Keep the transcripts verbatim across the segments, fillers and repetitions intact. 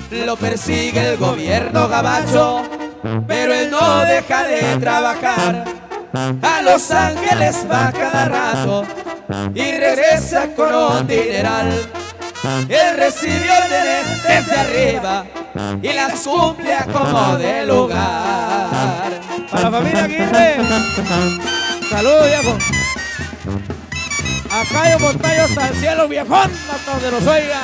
lo persigue el gobierno gabacho, pero él no deja de trabajar. A Los Ángeles va cada rato y regresa con un dineral. Él recibió órdenes desde arriba y las cumple a como de lugar. Para la familia Aguirre, saludos viejo. Acá hay un montaño hasta el cielo viejón, hasta donde nos oiga.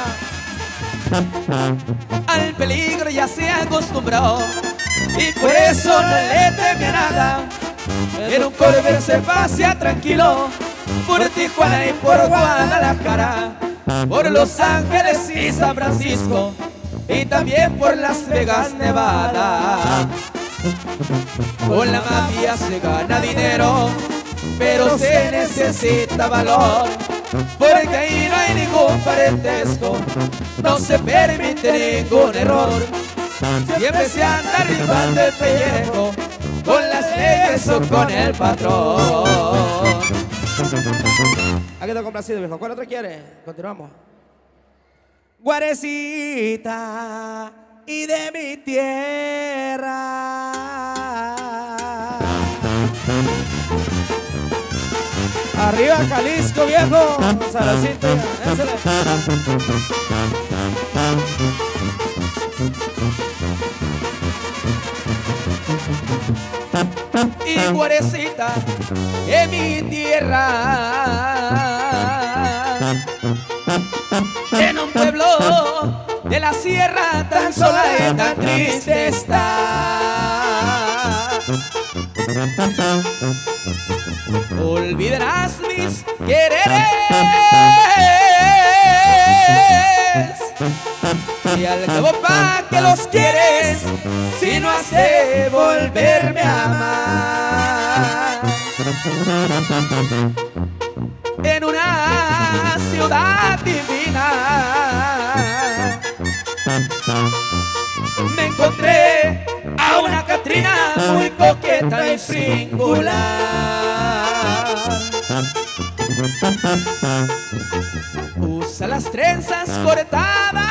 Al peligro ya se acostumbró y por eso no le teme a nada. En un Corvair se pasea tranquilo por Tijuana y por Guadalajara, por Los Ángeles y San Francisco y también por Las Vegas, Nevada. Con la mafia se gana dinero, pero se necesita valor, porque ahí no hay ningún parentesco, no se permite ningún error. Siempre se anda rifando el pellejo, con las leyes o con el patrón. Aquí está complacido viejo. ¿Cuál otro quiere? Continuamos. Guarecita y de mi tierra, arriba Jalisco viejo, Salacito, ésele. Y Guarecita en mi tierra, en un pueblo de la sierra tan sola y tan triste está. Olvidarás mis quereres y al cabo pa' que los quieres si no has de volverme a amar. En una ciudad divina me encontré a una Catrina muy coqueta y singular. Usa las trenzas cortadas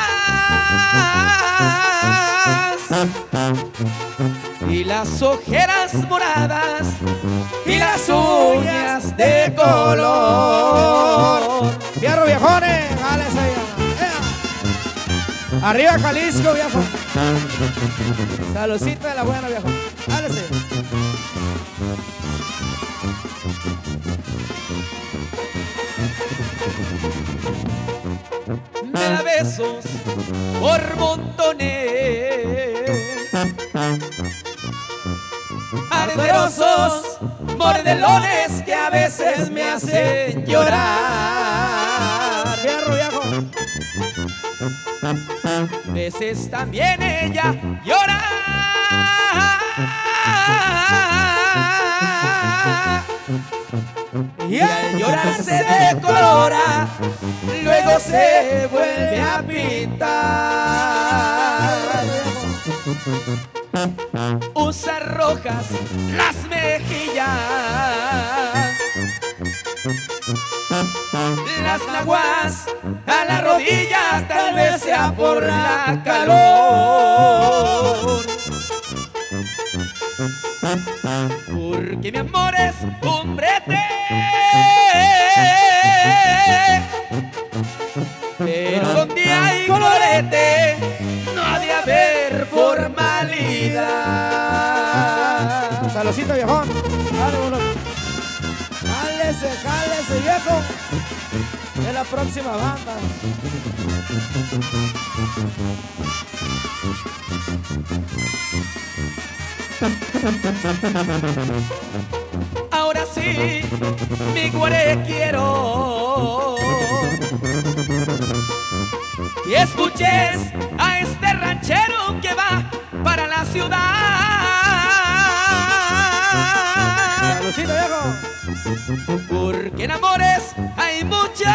y las ojeras moradas y las uñas de color. Fierro viejones, jálese ya. Arriba Jalisco viejo. Saludcita de la buena viejo. Jálese. Me da besos por montones, arderosos mordelones que a veces me hacen llorar. Fierro viejo. Veces también ella llora y al llorar se decolora, luego se vuelve a pintar. Usa rojas las mejillas, las naguas a la rodilla, tal vez sea por la calor. Porque mi amor es un brete, pero donde hay colorete no ha de haber formalidad. Saludcita viejón. Dale, uno. Jálese, jálese viejo. Es la próxima banda. Ahora sí, mi guare quiero y escuches a este ranchero que va para la ciudad. Saludcita viejo. Porque en amores hay muchos,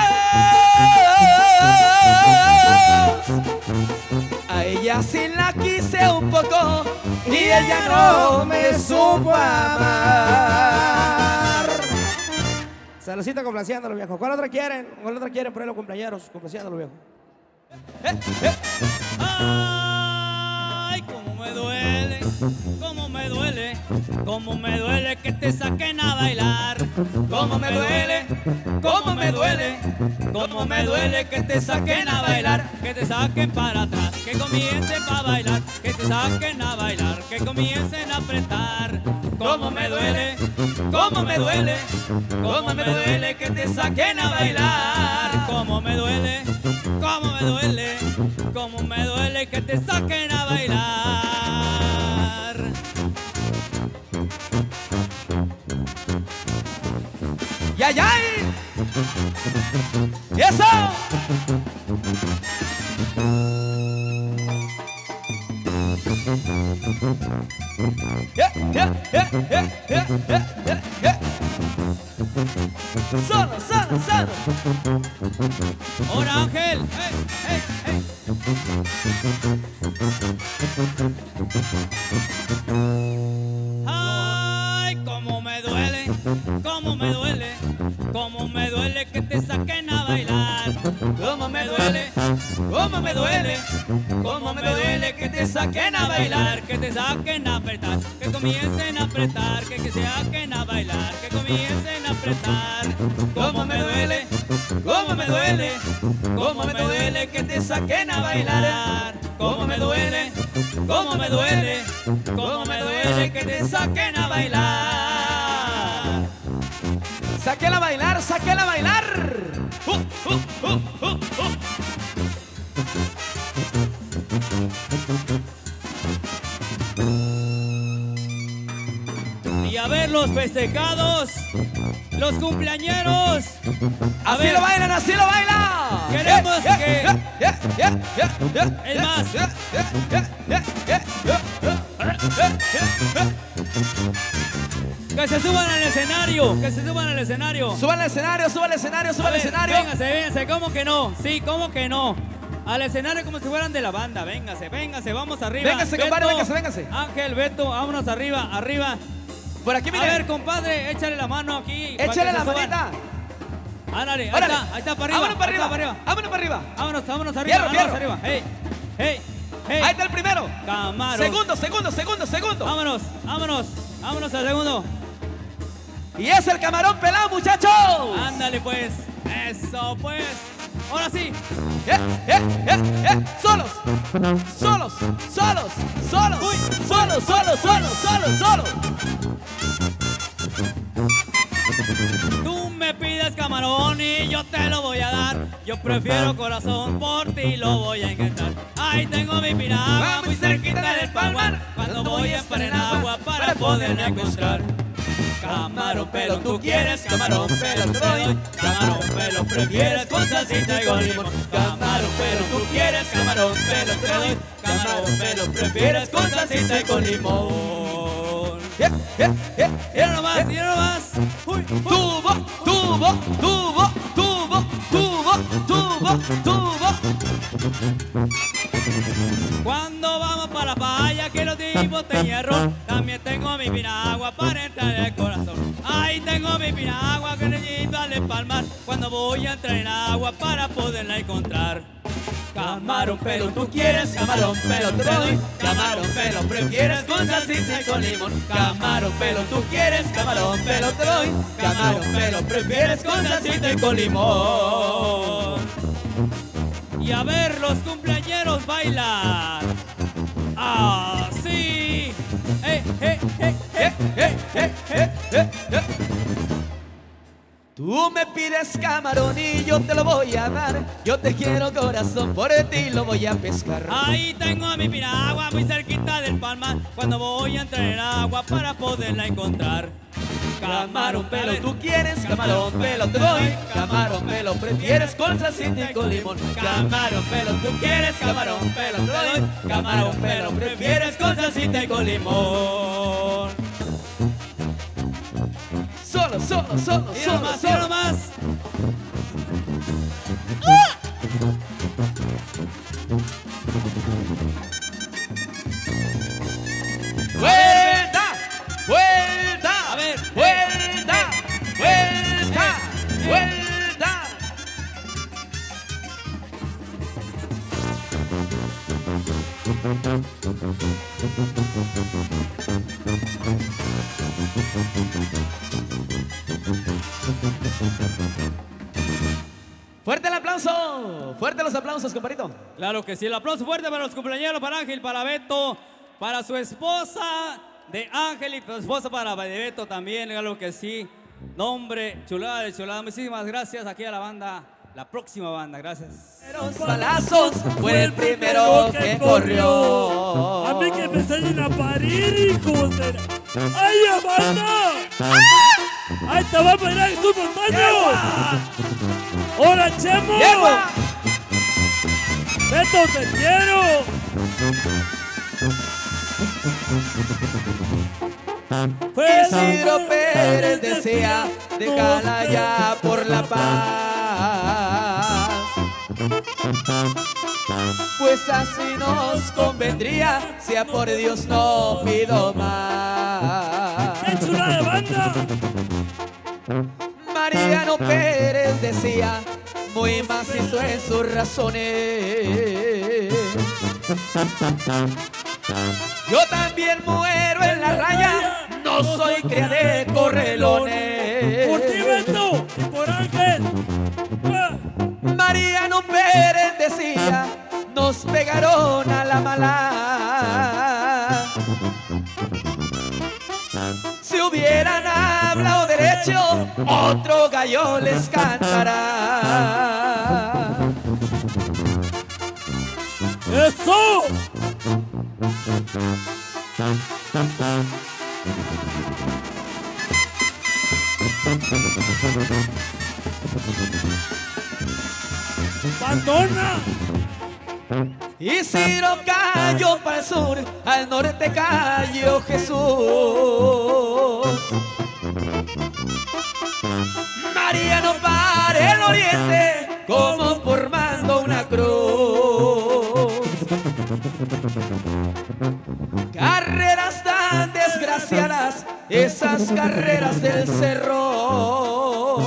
a ella sí la quise un poco y ella no me supo amar. Saludcita complaciéndolo viejo. ¿Cuál otra quieren? ¿Cuál otra quieren por ahí los cumpleaños? Complaciéndolo viejo. Eh, eh. Ah. cómo me duele, cómo me duele que te saquen a bailar. Cómo me duele, cómo me duele, Cómo me duele que te saquen a bailar, que te saquen para atrás, que comiencen a bailar, que te saquen a bailar, que comiencen a apretar. cómo me duele, cómo me duele, cómo me duele que te saquen a bailar. Cómo me duele, cómo me duele, cómo me duele que te saquen a bailar. ¡Ya, ya! ¡Eso! Yeah, yeah, yeah, yeah, yeah, yeah, yeah, yeah. Solo, solo, solo. Ahora Ángel, hey, hey, hey. Ay, cómo me duele, cómo me duele, cómo me duele que te saquen a bailar. Cómo me duele, cómo me duele, cómo me duele que te saquen a bailar. Que te saquen a apretar, que comiencen a apretar, que, que se saquen a bailar, que comiencen a apretar. Cómo me duele, cómo me duele, cómo me duele que te saquen a bailar. Cómo me duele, cómo me duele, cómo me duele que te saquen a bailar. Sáquela a bailar, sáquela a bailar. Uh, uh, uh, uh, uh. Y a ver los festejados, los cumpleañeros. A Así ver, lo bailan, así lo bailan. Queremos Yeah, que- yeah, yeah, yeah, yeah, yeah, Es más. yeah, yeah, yeah, yeah, yeah, yeah, yeah, yeah. que se suban al escenario, que se suban al escenario. Suban al escenario, suban al escenario, A suban al ver, escenario. Véngase, véngase, ¿cómo que no? Sí, ¿cómo que no? Al escenario como si fueran de la banda, véngase, véngase, vamos arriba. Véngase, Beto, compadre, véngase, véngase. Ángel, Beto, vámonos arriba, arriba. Por aquí, A miren. ver, compadre, échale la mano aquí. para Échale que la se suban. manita. Ándale, ahí Órale. está, ahí está para arriba. Vámonos para ahí está arriba. Vámonos para arriba. Vámonos, vámonos arriba, Fierro, vámonos fierro. arriba. Hey, hey, hey. Ahí está el primero. Camaro. Segundo, segundo, segundo, segundo. Vámonos, vámonos, vámonos al segundo. Y es el camarón pelado, muchachos. Ándale pues, eso pues. Ahora sí. Eh, eh, eh, eh. Solos, solos, solos, solos, Uy. solos, solos, solos, solos, solos. Tú me pides camarón y yo te lo voy a dar. Yo prefiero corazón, por ti lo voy a intentar. Ahí tengo mi piragua muy cerquita del palmar. Cuando voy a estar en agua para poderla encontrar. Camarón pelo, tú quieres camarón pelo, te doy. Camarón pelo, prefieres con salsita y con limón. Camarón pelo, tú quieres camarón pelo, te doy. Camarón pelo, prefieres con salsita y con limón. Eh, eh, eh. Mira nomás, mira nomás. Uy, uy. Tubo, tubo, tubo, tubo, tubo, tubo, tubo. Cuando vamos para la playa que los tipos te hierro, también tengo mi piragua para entrar en el corazón. Ahí tengo mi piragua que necesito al empalmar cuando voy a entrar en agua para poderla encontrar. Camarón pelo, tú quieres camarón pelo, te doy. Camarón pelo, prefieres con salsita y con limón. Camarón pelo, tú quieres camarón pelo, te doy. Camarón pelo, prefieres con salsita y con limón. Y a ver los cumpleañeros bailar. Así. Eh, eh, eh, eh, eh, eh, eh, eh, eh. Tú me pides camarón y yo te lo voy a dar. Yo te quiero corazón, por ti lo voy a pescar. Ahí tengo mi piragua muy cerquita del palmar. Cuando voy a entrar en el agua para poderla encontrar. Camarón pelo, tú quieres camarón pelo, te doy. Camarón pelo, prefieres con salsita y con limón. Camarón pelo, tú quieres camarón pelo, te doy. Camarón pelo, prefieres con salsita y con limón. Solo, solo, solo, Mira solo, nomás, mira solo. nomás. ¡Vuelta! ¡Vuelta! A ver, ¡Vuelta! eh, ¡Vuelta! eh, eh. ¡Vuelta! Fuerte el aplauso, fuerte los aplausos, compadrito. Claro que sí, el aplauso fuerte para los cumpleaños, para Ángel, para Beto, para su esposa de Ángel y su esposa para Beto también, claro que sí. Nombre, chulada de chulada, muchísimas gracias aquí a la banda, la próxima banda, gracias. Los balazos fue el primero que corrió. A mí que me enseñen a parir, hijos de... ¡Ay, banda! ¡Ahí te va a bailar sus montaños! ¡Hola, Chemo! ¡Yegua! ¡Beto, te quiero! Isidro Pérez decía, déjala ya por la paz, pues así nos convendría, sea por Dios no pido más. ¡Qué chula de banda! Mariano Pérez decía, muy macizo en sus razones. Yo también muero en la raya, no soy cría de correlones. ¡Por ti, Beto! ¡Y por Ángel! ¡Ah! Mariano Pérez decía, nos pegaron a la mala. Si hubieran hablado derecho, otro gallo les cantará. ¡Eso! ¡Bandona! Isidro cayó para el sur, al norte cayó Jesús. Mariano para el oriente, como formando una cruz. Carreras tan desgraciadas, esas carreras del cerro.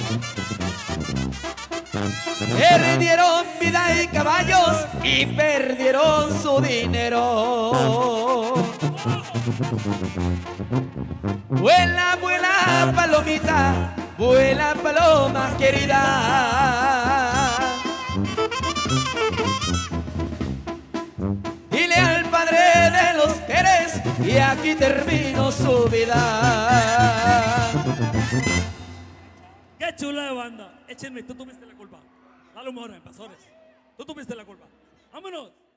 Perdieron vida y caballos y perdieron su dinero. Vuela, vuela, palomita, vuela, paloma querida. Dile al padre de los Pérez y aquí termino su vida. ¡Qué chula de banda! Échenme, tú tuviste la culpa. Dale humor, invasores. Tú tuviste la culpa. ¡Vámonos!